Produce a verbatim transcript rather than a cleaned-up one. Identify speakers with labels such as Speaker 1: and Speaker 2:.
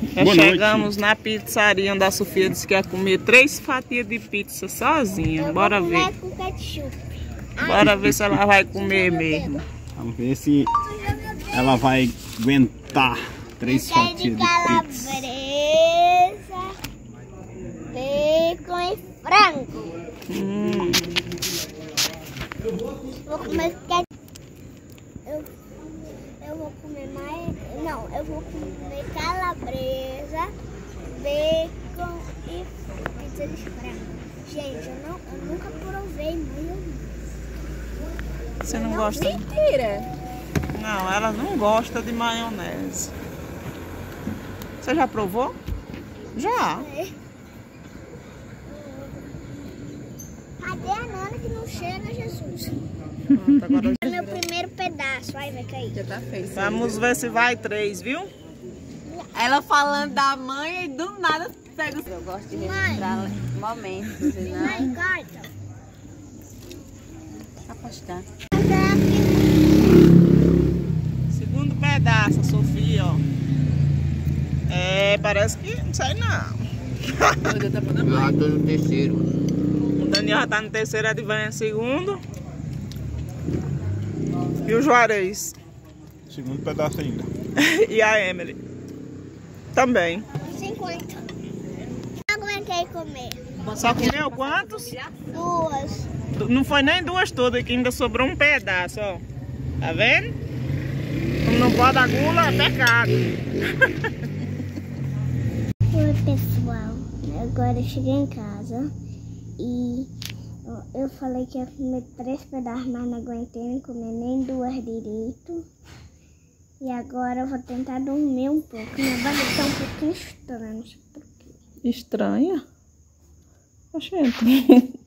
Speaker 1: Já
Speaker 2: Boa
Speaker 1: chegamos
Speaker 2: noite.
Speaker 1: na pizzaria onde a Sofia disse que ia comer três fatias de pizza sozinha. Bora ver.
Speaker 3: Com ketchup.
Speaker 1: Bora ver se ela vai comer mesmo.
Speaker 2: Vamos ver se ela vai aguentar três fatias de pizza.
Speaker 3: Calabresa, bacon e frango.
Speaker 1: Hum.
Speaker 3: Vou comer ketchup. Eu, eu vou comer mais. Não, eu vou comer calabresa, bacon e pizza de frango. Gente, eu, não, eu nunca provei maionese.
Speaker 1: Você não gosta?
Speaker 3: Mentira!
Speaker 1: Não, ela não gosta de maionese. Você já provou? Já.
Speaker 3: É. Cadê a Nana que não chega, Jesus?
Speaker 1: Pronto, agora
Speaker 3: É meu primeiro pedaço. Vai, vai cair.
Speaker 4: Já tá feio.
Speaker 1: vamos ver se vai três, viu?
Speaker 4: Ela falando da mãe e do nada pega o...
Speaker 5: Eu gosto de
Speaker 3: Mãe.
Speaker 5: registrar momentos, né?
Speaker 3: Mãe, corta.
Speaker 5: Apostar.
Speaker 1: Segundo pedaço, a Sofia, ó. É, parece que não sei não.
Speaker 4: Eu já tá falando
Speaker 6: Eu
Speaker 4: mãe.
Speaker 6: já tô no terceiro.
Speaker 1: O Daniel já tá no terceiro, a Divan em segundo. E o Juarez.
Speaker 2: Segundo pedaço ainda.
Speaker 1: E a Emily. Também.
Speaker 3: cinquenta. Não aguentei comer.
Speaker 1: Só comeu quantos?
Speaker 3: Duas.
Speaker 1: Du- Não foi nem duas todas, que ainda sobrou um pedaço, ó. Tá vendo? Como não pode a gula, é pecado.
Speaker 3: Oi, pessoal. Agora eu cheguei em casa e eu- eu falei que ia comer três pedaços, mas não aguentei nem comer nem duas direito. E agora eu vou tentar dormir um pouco. Minha barriga tá um pouquinho estranha, não sei por quê.
Speaker 1: Estranha? Oxente.